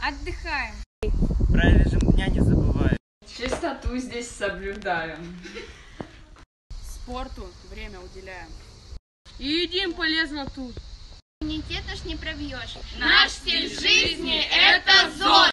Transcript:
Отдыхаем. Про режим дня не забываем. Чистоту здесь соблюдаем. Спорту время уделяем. И едим полезно тут. Иммунитет наш не пробьешь. Наш стиль жизни – это ЗОЖ!